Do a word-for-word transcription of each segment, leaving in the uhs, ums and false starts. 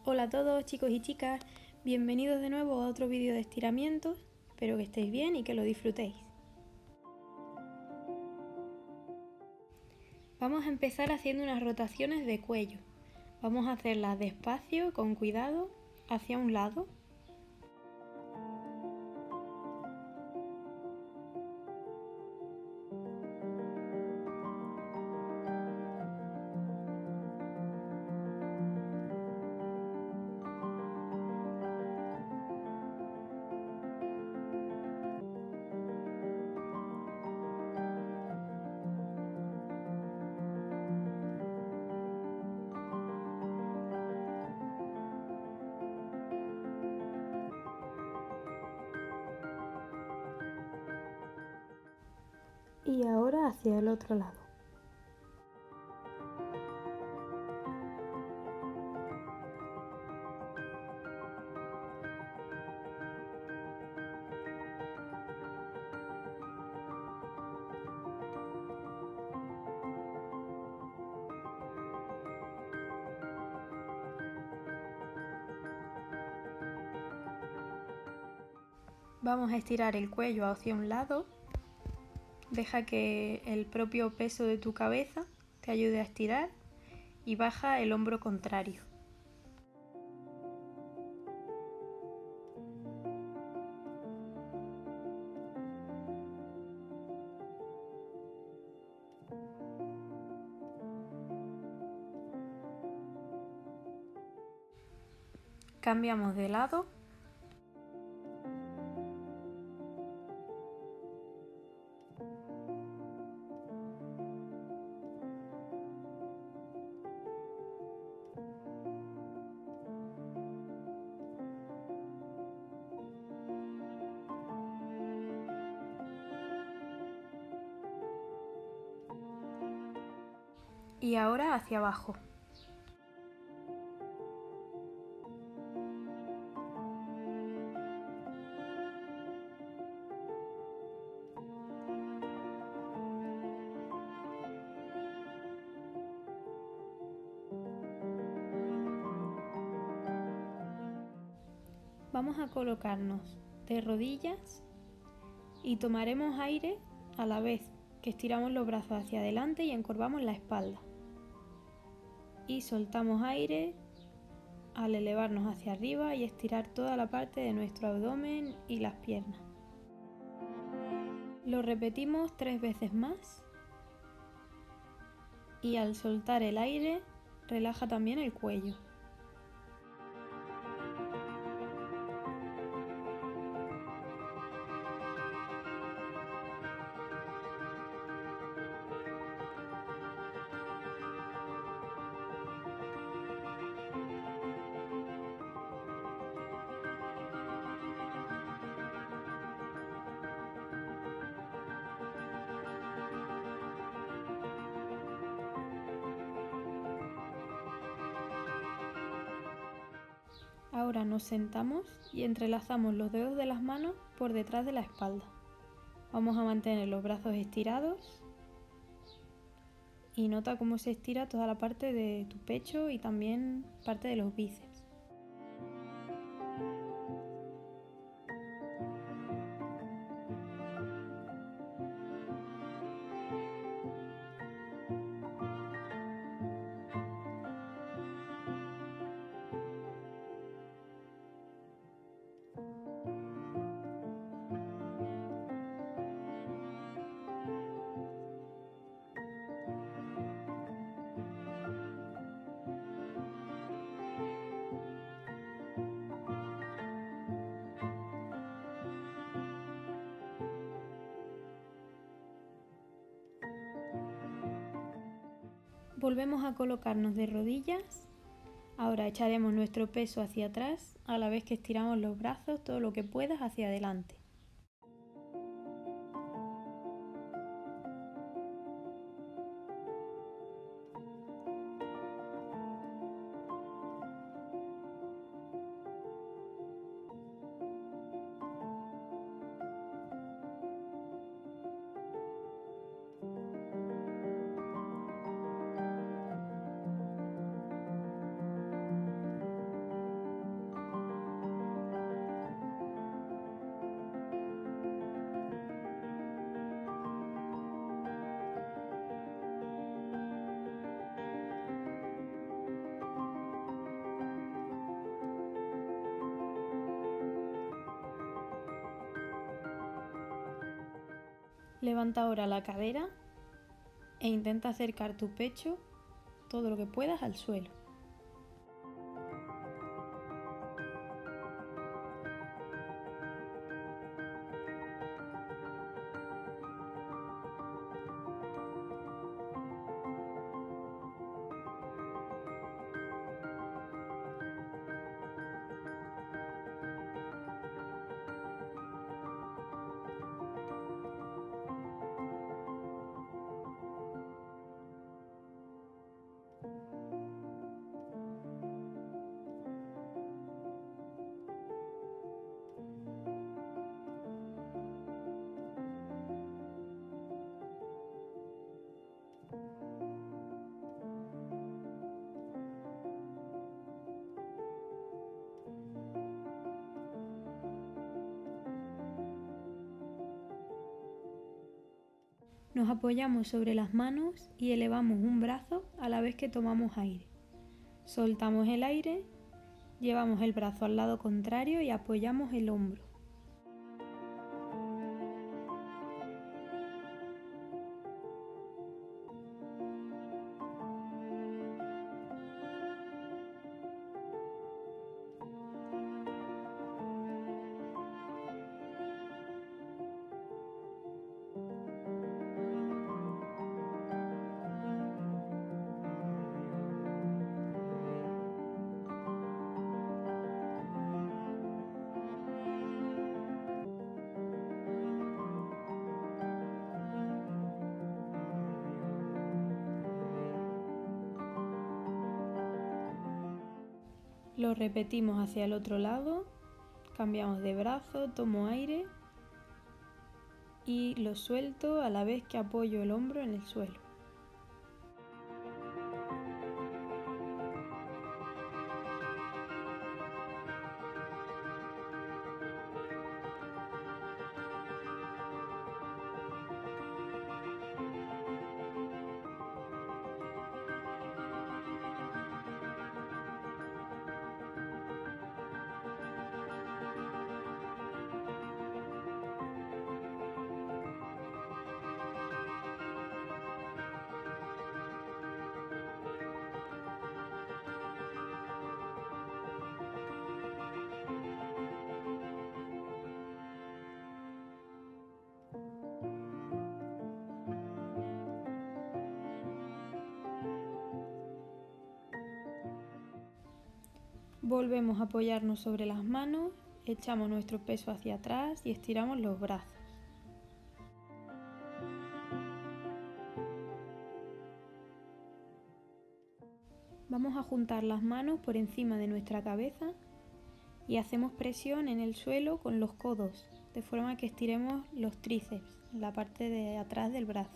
Hola a todos chicos y chicas, bienvenidos de nuevo a otro vídeo de estiramientos, espero que estéis bien y que lo disfrutéis. Vamos a empezar haciendo unas rotaciones de cuello, vamos a hacerlas despacio, con cuidado, hacia un lado. Y ahora hacia el otro lado. Vamos a estirar el cuello hacia un lado. Deja que el propio peso de tu cabeza te ayude a estirar y baja el hombro contrario. Cambiamos de lado. Y ahora hacia abajo. Vamos a colocarnos de rodillas y tomaremos aire a la vez que estiramos los brazos hacia adelante y encorvamos la espalda. Y soltamos aire al elevarnos hacia arriba y estirar toda la parte de nuestro abdomen y las piernas. Lo repetimos tres veces más y al soltar el aire relaja también el cuello. Ahora nos sentamos y entrelazamos los dedos de las manos por detrás de la espalda. Vamos a mantener los brazos estirados y nota cómo se estira toda la parte de tu pecho y también parte de los bíceps. Volvemos a colocarnos de rodillas. Ahora echaremos nuestro peso hacia atrás a la vez que estiramos los brazos todo lo que puedas hacia adelante. Levanta ahora la cadera e intenta acercar tu pecho todo lo que puedas al suelo. Nos apoyamos sobre las manos y elevamos un brazo a la vez que tomamos aire. Soltamos el aire, llevamos el brazo al lado contrario y apoyamos el hombro. Lo repetimos hacia el otro lado, cambiamos de brazo, tomo aire y lo suelto a la vez que apoyo el hombro en el suelo. Volvemos a apoyarnos sobre las manos, echamos nuestro peso hacia atrás y estiramos los brazos. Vamos a juntar las manos por encima de nuestra cabeza y hacemos presión en el suelo con los codos, de forma que estiremos los tríceps, la parte de atrás del brazo.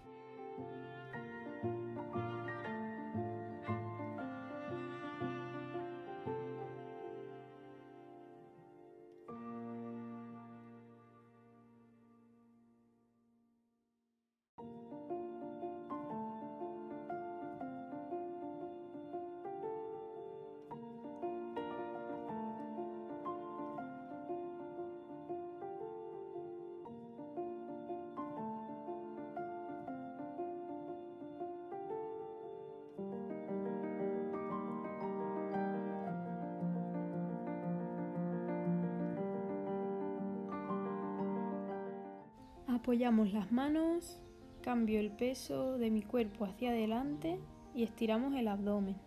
Apoyamos las manos, cambio el peso de mi cuerpo hacia adelante y estiramos el abdomen.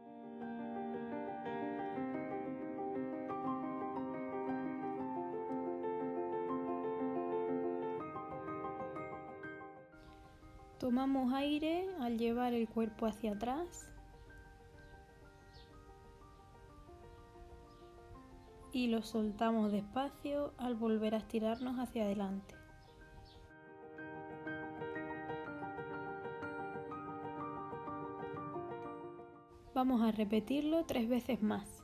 Tomamos aire al llevar el cuerpo hacia atrás y lo soltamos despacio al volver a estirarnos hacia adelante. Vamos a repetirlo tres veces más.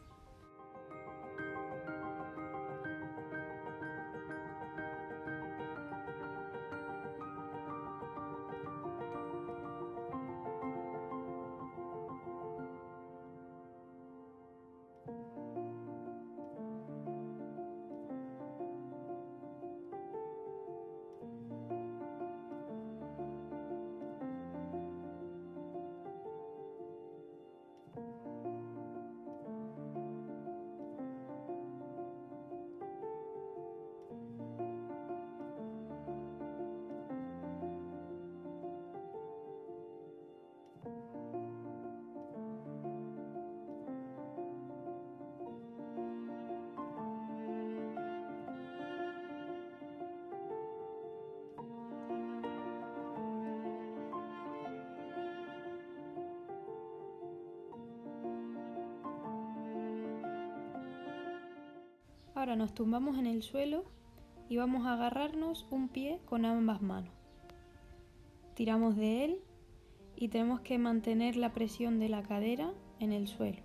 Ahora nos tumbamos en el suelo y vamos a agarrarnos un pie con ambas manos. Tiramos de él y tenemos que mantener la presión de la cadera en el suelo.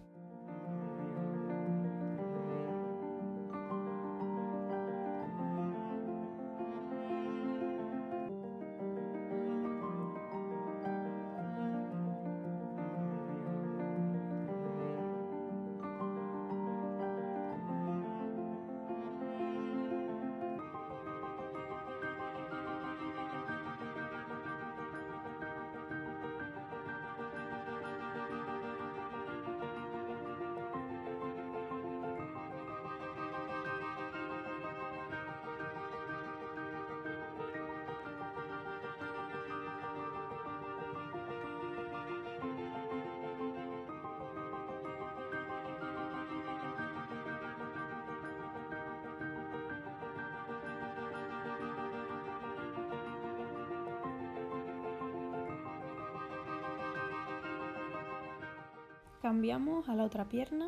Cambiamos a la otra pierna.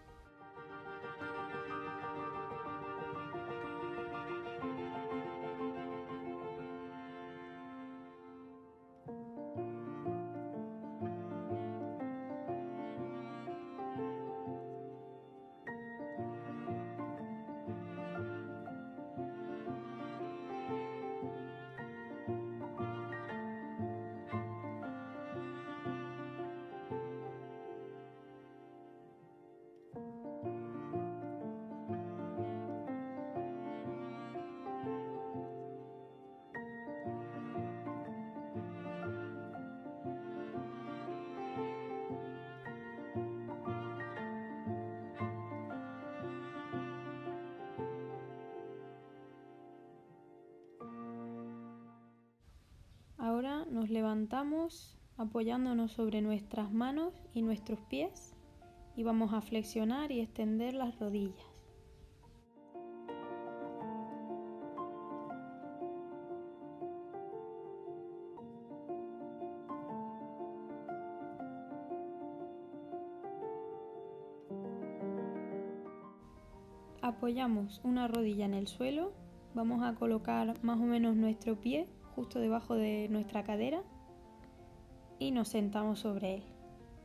Ahora nos levantamos apoyándonos sobre nuestras manos y nuestros pies y vamos a flexionar y extender las rodillas. Apoyamos una rodilla en el suelo, vamos a colocar más o menos nuestro pie justo debajo de nuestra cadera y nos sentamos sobre él.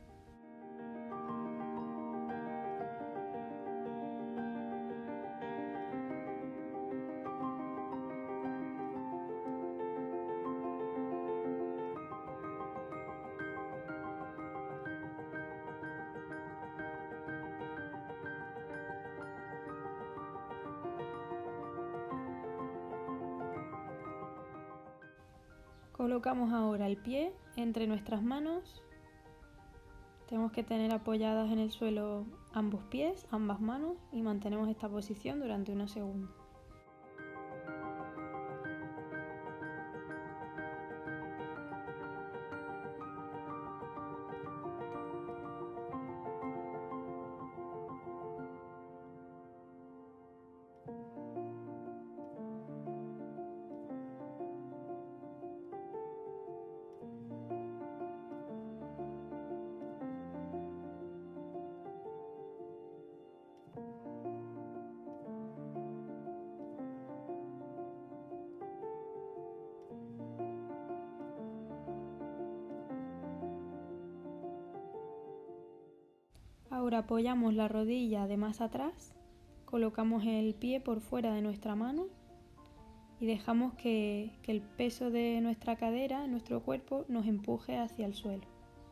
Colocamos ahora el pie entre nuestras manos. Tenemos que tener apoyadas en el suelo ambos pies, ambas manos y mantenemos esta posición durante unos segundos. Ahora apoyamos la rodilla de más atrás, colocamos el pie por fuera de nuestra mano y dejamos que, que el peso de nuestra cadera, nuestro cuerpo, nos empuje hacia el suelo.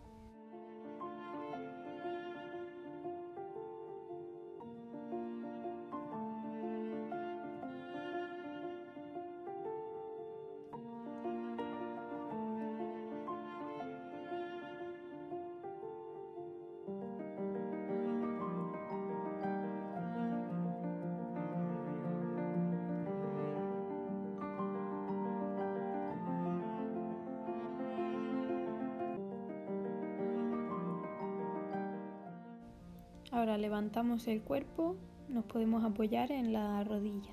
Ahora levantamos el cuerpo, nos podemos apoyar en la rodilla.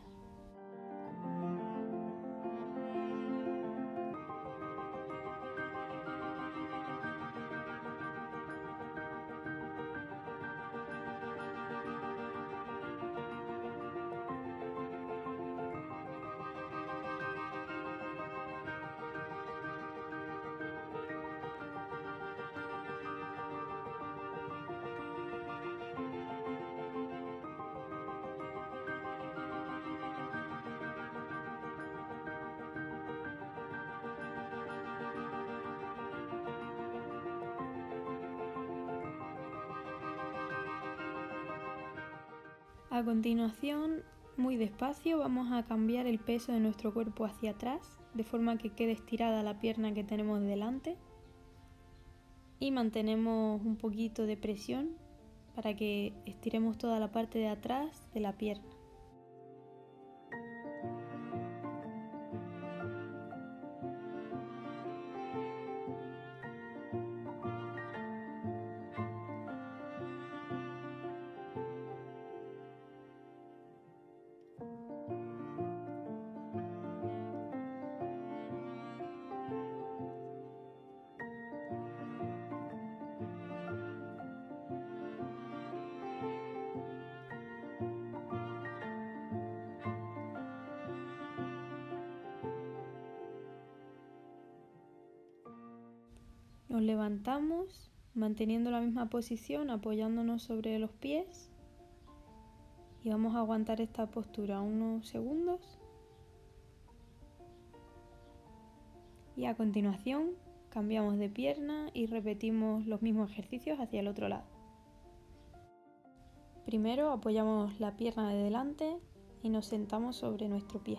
A continuación, muy despacio, vamos a cambiar el peso de nuestro cuerpo hacia atrás, de forma que quede estirada la pierna que tenemos delante. Y mantenemos un poquito de presión para que estiremos toda la parte de atrás de la pierna. Nos levantamos manteniendo la misma posición, apoyándonos sobre los pies, y vamos a aguantar esta postura unos segundos. Y a continuación cambiamos de pierna y repetimos los mismos ejercicios hacia el otro lado. Primero apoyamos la pierna de delante y nos sentamos sobre nuestro pie.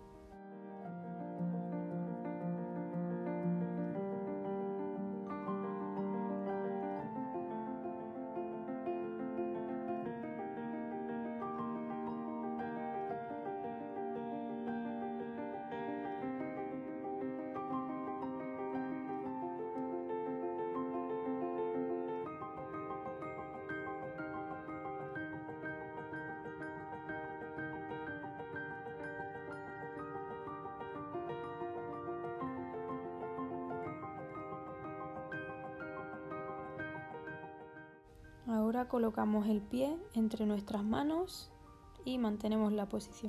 Ahora colocamos el pie entre nuestras manos y mantenemos la posición.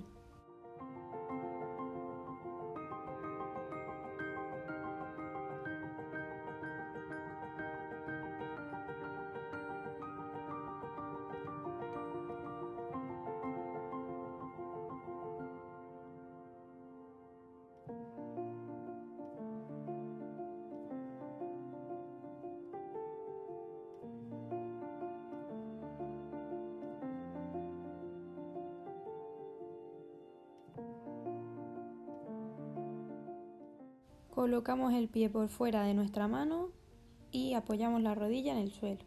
Colocamos el pie por fuera de nuestra mano y apoyamos la rodilla en el suelo.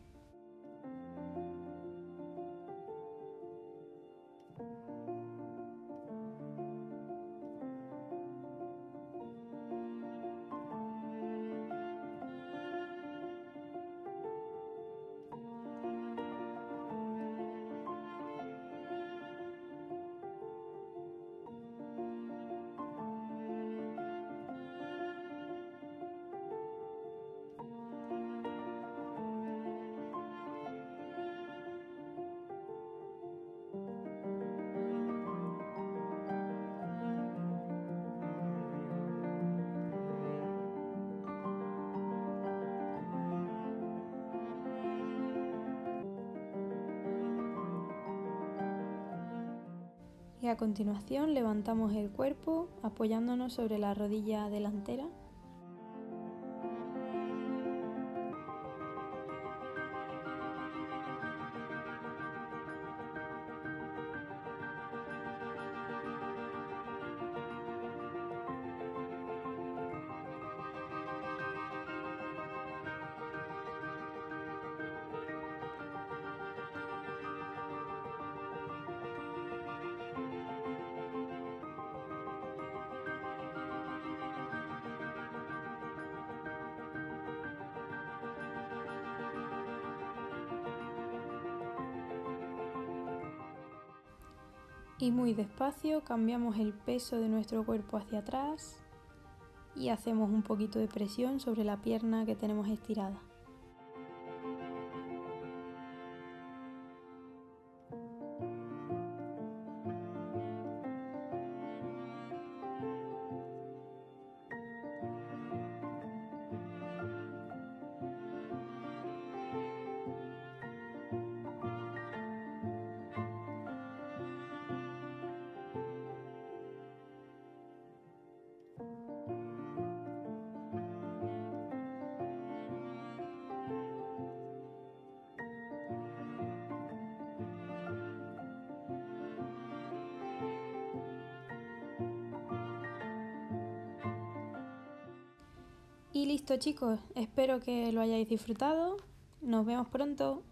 Y a continuación levantamos el cuerpo apoyándonos sobre la rodilla delantera. Y muy despacio cambiamos el peso de nuestro cuerpo hacia atrás y hacemos un poquito de presión sobre la pierna que tenemos estirada. Y listo chicos, espero que lo hayáis disfrutado. Nos vemos pronto.